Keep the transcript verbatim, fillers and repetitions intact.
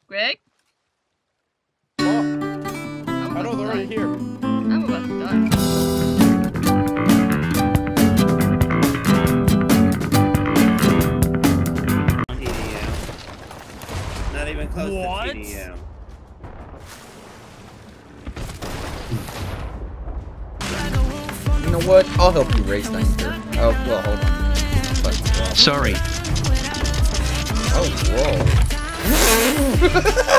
Greg? What? I'm I know they're already here. I'm about to die. Not even close What? to T D M. You know what? I'll help you race Danger. Oh, well, hold on. But, Sorry. oh, whoa.